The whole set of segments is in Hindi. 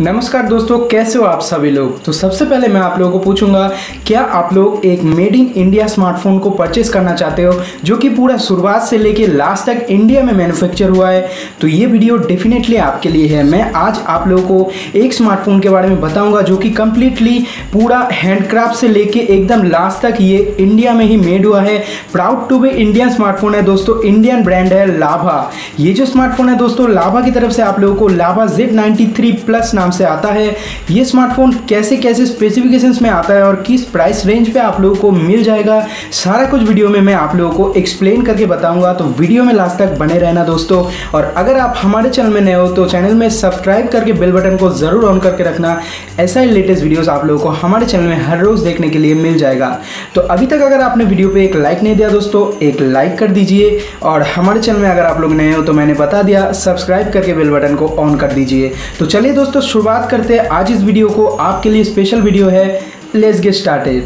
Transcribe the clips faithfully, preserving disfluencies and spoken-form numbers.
नमस्कार दोस्तों, कैसे हो आप सभी लोग। तो सबसे पहले मैं आप लोगों को पूछूंगा, क्या आप लोग एक मेड इन इंडिया स्मार्टफोन को परचेस करना चाहते हो जो कि पूरा शुरुआत से लेके लास्ट तक इंडिया में मैन्युफैक्चर हुआ है। तो ये वीडियो डेफिनेटली आपके लिए है। मैं आज आप लोगों को एक स्मार्टफोन के बारे में बताऊंगा जो कि कंप्लीटली पूरा हैंडक्राफ्ट से लेके एकदम लास्ट तक ये इंडिया में ही मेड हुआ है। Proud to be Indian smartphone है दोस्तों, इंडियन ब्रांड है लाभा। ये जो स्मार्टफोन है दोस्तों, लाभा की तरफ से आप लोगों को लाभा जेड नाइन्टी थ्री प्लस नाम से आता है। ये स्मार्टफोन कैसे कैसे स्पेसिफिकेशंस में आता है और किस प्राइस रेंज पे आप लोगों को मिल जाएगा, सारा कुछ वीडियो में मैं आप लोगों को एक्सप्लेन करके बताऊंगा। तो वीडियो में लास्ट तक बने रहना दोस्तों। और अगर आप हमारे चैनल में नए हो तो चैनल में सब्सक्राइब करके बेल बटन को जरूर ऑन करके रखना। ऐसा ही लेटेस्ट वीडियोस आप लोगों को हमारे चैनल में हर रोज देखने के लिए मिल जाएगा। तो अभी तक अगर आपने वीडियो पे एक लाइक नहीं दिया दोस्तों, एक लाइक कर दीजिए। और हमारे चैनल में अगर आप लोग नए हो तो मैंने बता दिया, सब्सक्राइब करके बेल बटन को ऑन कर दीजिए। तो चलिए दोस्तों, शुरुआत करते हैं आज इस वीडियो को। आपके लिए स्पेशल वीडियो है, लेट्स गेट स्टार्टेड।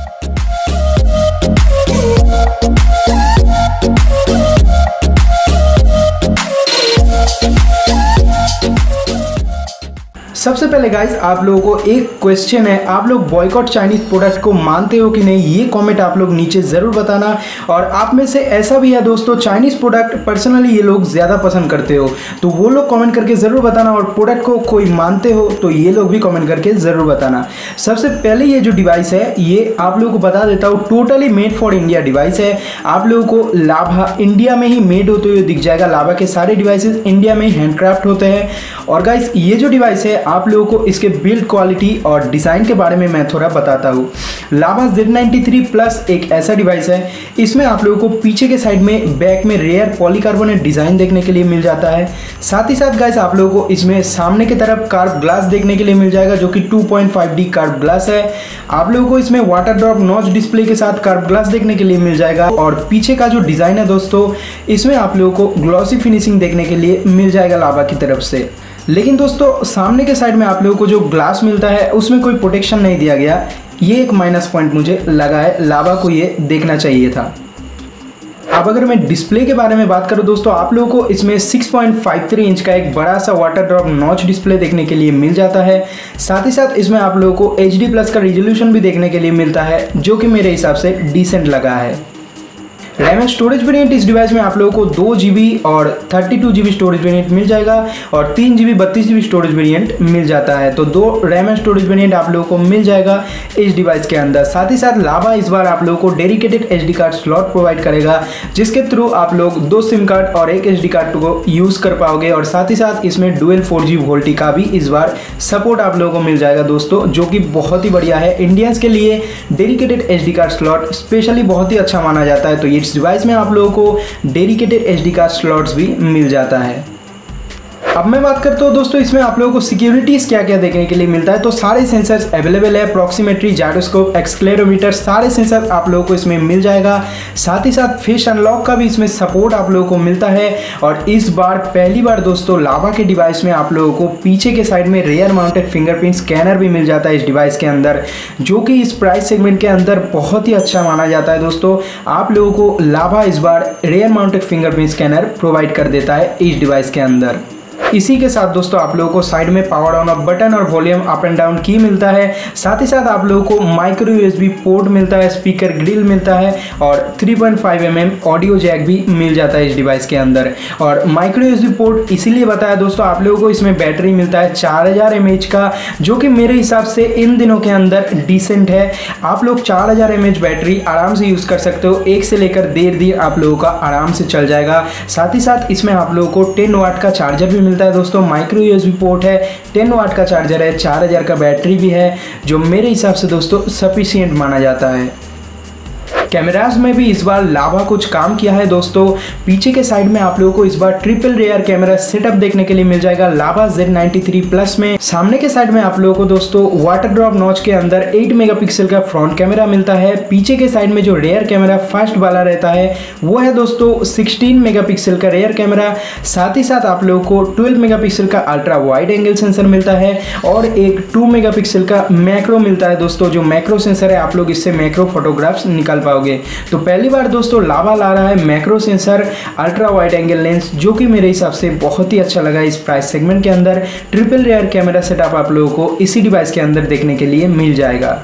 सबसे पहले गाइस, आप लोगों को एक क्वेश्चन है, आप लोग बॉयकॉट चाइनीज प्रोडक्ट को मानते हो कि नहीं, ये कमेंट आप लोग नीचे ज़रूर बताना। और आप में से ऐसा भी है दोस्तों, चाइनीज़ प्रोडक्ट पर्सनली ये लोग ज़्यादा पसंद करते हो, तो वो लोग कमेंट करके ज़रूर बताना। और प्रोडक्ट को कोई मानते हो तो ये लोग भी कमेंट करके ज़रूर बताना। सबसे पहले ये जो डिवाइस है, ये आप लोगों को बता देता हूँ, totally made for India device है। आप लोगों को लाभा इंडिया में ही मेड होते हुए दिख जाएगा। लाभा के सारे डिवाइसेज इंडिया में ही हैंडक्राफ्ट होते हैं। और गाइस, ये जो डिवाइस है, आप लोगों को इसके बिल्ड क्वालिटी और डिज़ाइन के बारे में मैं थोड़ा बताता हूँ। लाभा जेड नाइन्टी थ्री प्लस एक ऐसा डिवाइस है, इसमें आप लोगों को पीछे के साइड में बैक में रेयर पॉलीकार्बोनेट डिज़ाइन देखने के लिए मिल जाता है। साथ ही साथ गाइस, आप लोगों को इसमें सामने की तरफ कार्ब ग्लास देखने के लिए मिल जाएगा जो कि two point five D curved glass है। आप लोगों को इसमें वाटर ड्रॉप नॉच डिस्प्ले के साथ कार्ब ग्लास देखने के लिए मिल जाएगा। और पीछे का जो डिज़ाइन है दोस्तों, इसमें आप लोगों को ग्लॉसी फिनिशिंग देखने के लिए मिल जाएगा लाभा की तरफ से। लेकिन दोस्तों, सामने के साइड में आप लोगों को जो ग्लास मिलता है उसमें कोई प्रोटेक्शन नहीं दिया गया। ये एक माइनस पॉइंट मुझे लगा है, लाभा को ये देखना चाहिए था। अब अगर मैं डिस्प्ले के बारे में बात करूं दोस्तों, आप लोगों को इसमें six point five three inch का एक बड़ा सा वाटर ड्रॉप नॉच डिस्प्ले देखने के लिए मिल जाता है। साथ ही साथ इसमें आप लोगों को एच डी प्लस का रिजोल्यूशन भी देखने के लिए मिलता है, जो कि मेरे हिसाब से डिसेंट लगा है। रैम एंड स्टोरेज वेरिएंट इस डिवाइस में आप लोगों को दो जी बी और thirty two G B storage variant मिल जाएगा और तीन जी बी बत्तीस जी बी स्टोरेज वेरिएंट मिल जाता है। तो दो रैम एंड स्टोरेज वेरिएंट आप लोगों को मिल जाएगा इस डिवाइस के अंदर। साथ ही साथ लाभा इस बार आप लोगों को dedicated H D card slot provide करेगा, जिसके थ्रू आप लोग दो सिम कार्ड और एक एच डी कार्ड को यूज़ कर पाओगे। और साथ ही साथ इसमें डुअल फोर जी वोल्टी का भी इस बार सपोर्ट आप लोगों को मिल जाएगा दोस्तों, जो कि बहुत ही बढ़िया है। इंडियंस के लिए dedicated H D card slot specially बहुत ही अच्छा माना जाता है। तो इस डिवाइस में आप लोगों को dedicated H D card slots भी मिल जाता है। अब मैं बात करता हूँ दोस्तों, इसमें आप लोगों को सिक्योरिटीज़ क्या क्या देखने के लिए मिलता है। तो सारे सेंसर्स अवेलेबल है, प्रॉक्सीमेट्री, जायरोस्कोप, एक्सक्लेरोमीटर, सारे सेंसर आप लोगों को इसमें मिल जाएगा। साथ ही साथ फेस अनलॉक का भी इसमें सपोर्ट आप लोगों को मिलता है। और इस बार पहली बार दोस्तों लाभा के डिवाइस में आप लोगों को पीछे के साइड में रेयर माउंटेड फिंगरप्रिंट स्कैनर भी मिल जाता है इस डिवाइस के अंदर, जो कि इस प्राइस सेगमेंट के अंदर बहुत ही अच्छा माना जाता है दोस्तों। आप लोगों को लाभा इस बार rear mounted fingerprint scanner provide कर देता है इस डिवाइस के अंदर। इसी के साथ दोस्तों आप लोगों को साइड में पावर ऑन ऑफ बटन और वॉल्यूम अप एंड डाउन की मिलता है। साथ ही साथ आप लोगों को माइक्रो यूएसबी पोर्ट मिलता है, स्पीकर ग्रिल मिलता है और three point five M M audio jack भी मिल जाता है इस डिवाइस के अंदर। और माइक्रो यूएसबी पोर्ट इसीलिए बताया दोस्तों, आप लोगों को इसमें बैटरी मिलता है चार हज़ार एम एच का, जो कि मेरे हिसाब से इन दिनों के अंदर डिसेंट है। आप लोग चार हज़ार एम एच बैटरी आराम से यूज़ कर सकते हो, एक से लेकर डेढ़ दिन आप लोगों का आराम से चल जाएगा। साथ ही साथ इसमें आप लोगों को टेन वाट का चार्जर भी मिलता है दोस्तों, माइक्रो यूएसबी पोर्ट है, टेन वाट का चार्जर है, चार हज़ार का बैटरी भी है, जो मेरे हिसाब से दोस्तों सफिशिएंट माना जाता है। कैमराज में भी इस बार लाभा कुछ काम किया है दोस्तों। पीछे के साइड में आप लोगों को इस बार ट्रिपल रेयर कैमरा सेटअप देखने के लिए मिल जाएगा लाभा जेड नाइन्टी थ्री प्लस में। सामने के साइड में आप लोगों को दोस्तों वाटर ड्रॉप नॉच के अंदर एट मेगापिक्सल का फ्रंट कैमरा मिलता है। पीछे के साइड में जो रेयर कैमरा फर्स्ट वाला रहता है वो है दोस्तों सिक्सटीन मेगापिक्सल का रेयर कैमरा। साथ ही साथ आप लोगों को ट्वेल्व मेगापिक्सल का अल्ट्रा वाइड एंगल सेंसर मिलता है और एक टू मेगापिक्सल का मैक्रो मिलता है दोस्तों। जो मैक्रो सेंसर है, आप लोग इससे मैक्रो फोटोग्राफ्स निकाल पाओगे। पाओगे। तो पहली बार दोस्तों लावा ला रहा है macro sensor ultra wide angle lens, जो कि मेरे हिसाब से बहुत ही अच्छा लगा इस प्राइस सेगमेंट के अंदर। ट्रिपल रेयर कैमरा सेटअप आप लोगों को इसी डिवाइस के अंदर देखने के लिए मिल जाएगा।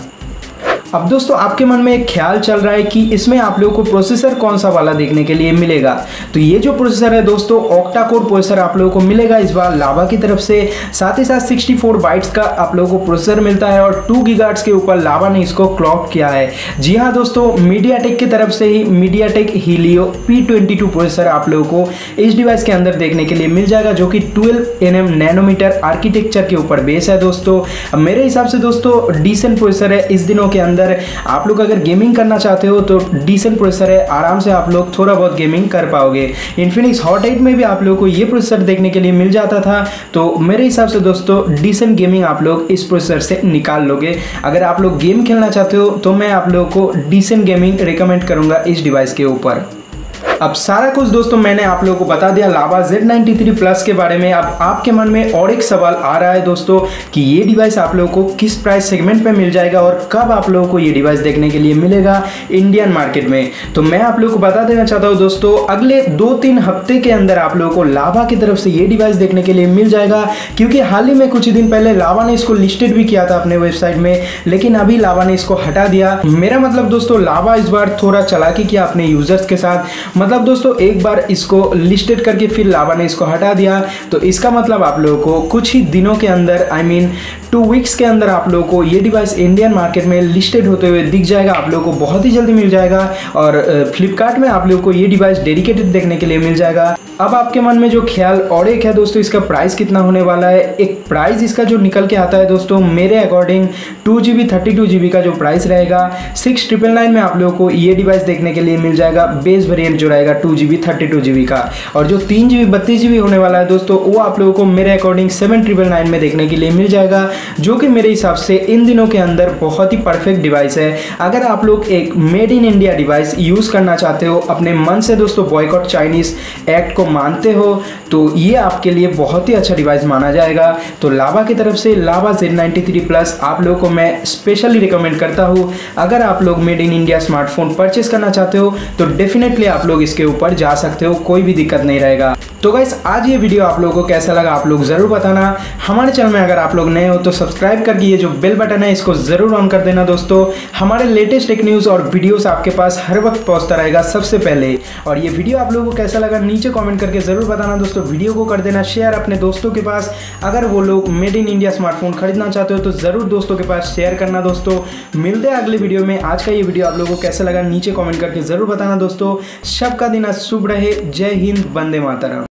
अब दोस्तों आपके मन में एक ख्याल चल रहा है कि इसमें आप लोगों को प्रोसेसर कौन सा वाला देखने के लिए मिलेगा। तो ये जो प्रोसेसर है दोस्तों ऑक्टा कोर प्रोसेसर आप लोगों को मिलेगा इस बार लावा की तरफ से। साथ ही साथ सिक्सटी फोर बाइट्स का आप लोगों को प्रोसेसर मिलता है और टू गीगाहर्ट्ज के ऊपर लावा ने इसको क्लॉक किया है। जी हाँ दोस्तों, मीडियाटेक की तरफ से ही MediaTek Helio P twenty two processor आप लोगों को इस डिवाइस के अंदर देखने के लिए मिल जाएगा, जो कि twelve N M nanometer architecture के ऊपर बेस है दोस्तों। मेरे हिसाब से दोस्तों डिसेंट प्रोसेसर है इस दिनों के अंदर। आप लोग अगर गेमिंग करना चाहते हो तो डिसेंट प्रोसेसर है, आराम से आप लोग थोड़ा बहुत गेमिंग कर पाओगे। इन्फिनिक्स हॉट एट में भी आप लोगों को ये प्रोसेसर देखने के लिए मिल जाता था, तो मेरे हिसाब से दोस्तों डिसेंट गेमिंग आप लोग इस प्रोसेसर से निकाल लोगे। अगर आप लोग गेम खेलना चाहते हो तो मैं आप लोगों को डिसेंट गेमिंग रिकमेंड करूंगा इस डिवाइस के ऊपर। अब सारा कुछ दोस्तों मैंने आप लोगों को बता दिया Lava Z ninety three plus के बारे में। अब आपके मन में और एक सवाल आ रहा है दोस्तों कि ये डिवाइस आप लोगों को किस प्राइस सेगमेंट पे मिल जाएगा और कब आप लोगों को ये डिवाइस देखने के लिए मिलेगा इंडियन मार्केट में। तो मैं आप लोगों को बता देना चाहता हूँ दोस्तों, अगले दो तीन हफ्ते के अंदर आप लोगों को लावा की तरफ से ये डिवाइस देखने के लिए मिल जाएगा, क्योंकि हाल ही में कुछ दिन पहले लावा ने इसको लिस्टेड भी किया था अपने वेबसाइट में, लेकिन अभी लावा ने इसको हटा दिया। मेरा मतलब दोस्तों लावा इस बार थोड़ा चालाकी किया अपने यूजर्स के साथ। मतलब दोस्तों एक बार इसको लिस्टेड करके फिर लावा ने इसको हटा दिया, तो इसका मतलब आप लोगों को कुछ ही दिनों के अंदर आई मीन टू वीक्स के अंदर आप लोगों को ये डिवाइस इंडियन मार्केट में लिस्टेड होते हुए दिख जाएगा। आप लोगों को बहुत ही जल्दी मिल जाएगा और फ्लिपकार्ट में आप लोगों को ये डिवाइस डेडिकेटेड देखने के लिए मिल जाएगा। अब आपके मन में जो ख्याल और एक है दोस्तों, इसका प्राइस कितना होने वाला है। एक प्राइस इसका जो निकल के आता है दोस्तों मेरे according to G B thirty two G B का जो प्राइस रहेगा सिक्स ट्रिपल नाइन में आप लोगों को ये डिवाइस देखने के लिए मिल जाएगा। बेस वेरिएंट जो रहेगा two G B thirty two G B का, और जो तीन जी बी बत्तीस जी बी होने वाला है दोस्तों वो आप लोगों को मेरे अकॉर्डिंग सेवन ट्रिपल नाइन में देखने के लिए मिल जाएगा, जो कि मेरे हिसाब से इन दिनों के अंदर बहुत ही परफेक्ट डिवाइस है। अगर आप लोग एक made in India device use करना चाहते हो, अपने मन से दोस्तों बॉयकॉट चाइनीज एक्ट को मानते हो, तो ये आपके लिए बहुत ही अच्छा डिवाइस माना जाएगा। तो लावा की तरफ से Lava Z ninety three plus आप लोगों को मैं स्पेशली रिकमेंड करता हूँ। अगर आप लोग made in India smartphone purchase करना चाहते हो तो डेफिनेटली आप लोग इसके ऊपर जा सकते हो, कोई भी दिक्कत नहीं रहेगा। तो गाइस आज ये वीडियो आप लोगों को कैसा लगा आप लोग ज़रूर बताना। हमारे चैनल में अगर आप लोग नए हो तो सब्सक्राइब करके ये जो बेल बटन है इसको ज़रूर ऑन कर देना दोस्तों। हमारे लेटेस्ट टेक न्यूज़ और वीडियोस आपके पास हर वक्त पहुंचता रहेगा सबसे पहले। और ये वीडियो आप लोगों को कैसा लगा नीचे कमेंट करके ज़रूर बताना दोस्तों। वीडियो को कर देना शेयर अपने दोस्तों के पास, अगर वो लोग मेड इन इंडिया स्मार्टफोन खरीदना चाहते हो तो ज़रूर दोस्तों के पास शेयर करना दोस्तों। मिलते हैं अगले वीडियो में। आज का ये वीडियो आप लोगों को कैसा लगा नीचे कॉमेंट करके ज़रूर बताना दोस्तों। सबका दिन आज शुभ रहे। जय हिंद, वंदे मातरम।